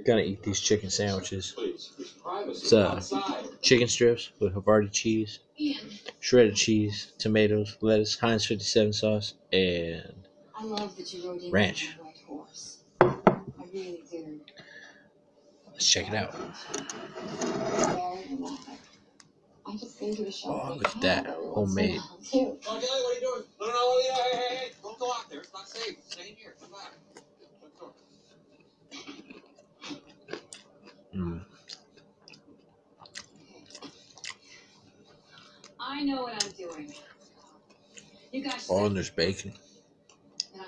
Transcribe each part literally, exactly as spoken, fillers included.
gonna eat these chicken sandwiches. It's uh, chicken strips with Havarti cheese, shredded cheese, tomatoes, lettuce, Heinz fifty-seven sauce, and ranch. Let's check it out. Oh, look at that. Homemade. Okay, what are you doing? No, no, no, hey, hey, hey, don't go out there. It's not safe. Stay in here. Come back. Mm. I know what I'm doing. You guys. Oh, and there's bacon. I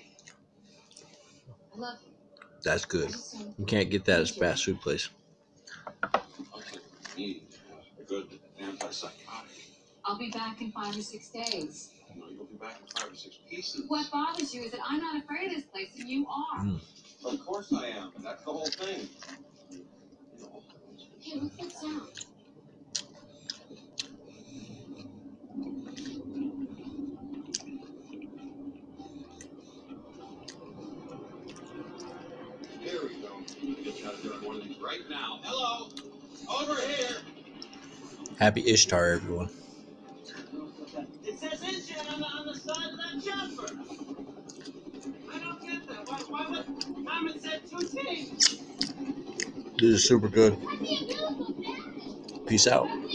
love you. That's good. You can't get that at a fast food place. Need a good antipsychotic. I'll be back in five or six days. No, you'll be back in five or six pieces. What bothers you is that I'm not afraid of this place, and you are. Mm. Of course I am. That's the whole thing. Hey, what's that sound? Here we go. Get you out there on one of these right now. Hello. Over here. Happy Ishtar, everyone. It says Indian on the, on the side of that jumper. I don't get that. Why, why would Common said two teams? This is super good. Peace out.